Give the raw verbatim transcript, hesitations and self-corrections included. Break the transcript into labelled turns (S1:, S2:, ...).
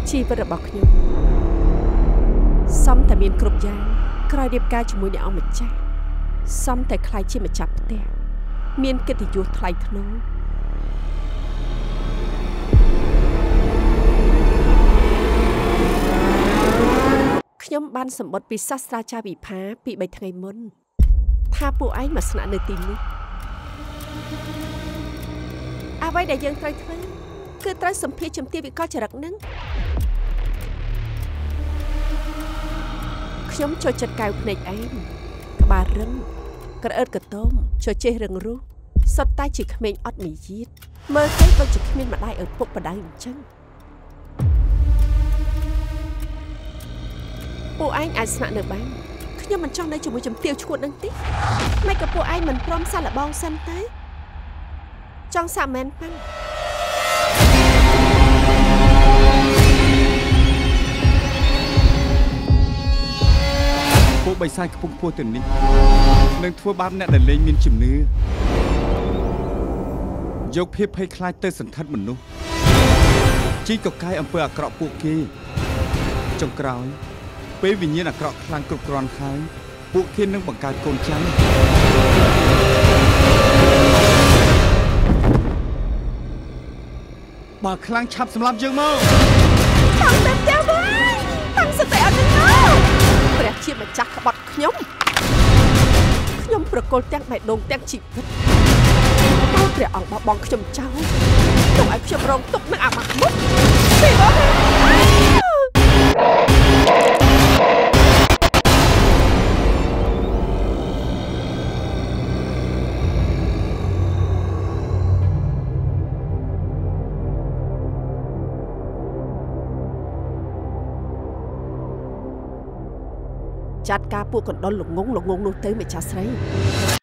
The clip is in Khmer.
S1: ชีวิตរបស់ខ្ញុំសំតែមានគ្រប់យ៉ាងក្រោយរៀបការជាមួយអ្នកអង្គម្ចាស់សំតែខ្លាចជាម្ចាស់ផ្ទះមានកិត្តិយសថ្លៃថ្នូរខ្ញុំបានសម្បត្តិពីសាស្ត្រាចារ្យវិផាពីបីថ្ងៃមុនថាពួកឯងមកស្នាក់នៅទីនេះអ្វីដែលយើងត្រូវធ្វើគឺត្រូវសម្ភាសជំទាវវិកលចរិតនឹងខ្ញុំចូលចិត្តកៅភ្នែកឯងក្បាលរឹងក្រអឺតកតោមជជែករឹងរូសសុទ្ធតែជាក្មេងអត់មារយាទមើលទៅដូចជាគ្មានម្ដាយឪពុកម្ដាយអញ្ចឹងពួកឯងអាចស្នាក់នៅបានខ្ញុំមិនចង់នៅជាមួយជំទាវឈួតនឹងទេមិនក៏ពួកឯងមិនព្រមសាក់លបងសិនទៅចង់សាក់មែនប៉ាន់
S2: ពួកបិសាចខ្ពង់ខ្ពស់ទៅនេះនឹងធ្វើបាបអ្នកដែលលែងមានជំនឿយកភាពភ័យខ្លាចទៅសន្ធិដ្ឋមនុស្សជីកកកាយអំពើអាក្រក់ពួកគេចុងក្រោយពេលវិញ្ញាណអាក្រក់ខ្លាំងគ្រប់គ្រាន់ហើយពួកគេនឹងបង្កើតកូនចៅបើខ្លាំងឆាប់សម្លាប់យើងមក
S1: តាំងតែផ្ទះវិញតាំងសតិអត់នឹងព្រះជាម្ចាស់ក្បត់ខ្ញុំខ្ញុំប្រកល់ទាំងបេះដូងទាំងជីវិតបើព្រះអង្គបោះបង់ខ្ញុំចោលទុកឲ្យខ្ញុំរងទុក្ខនឹងអាម៉ាស់មុខពីបងចាត់ការពួកកណ្ដុលល្ងងល្ងងនោះទៅម្ចាស់ស្រី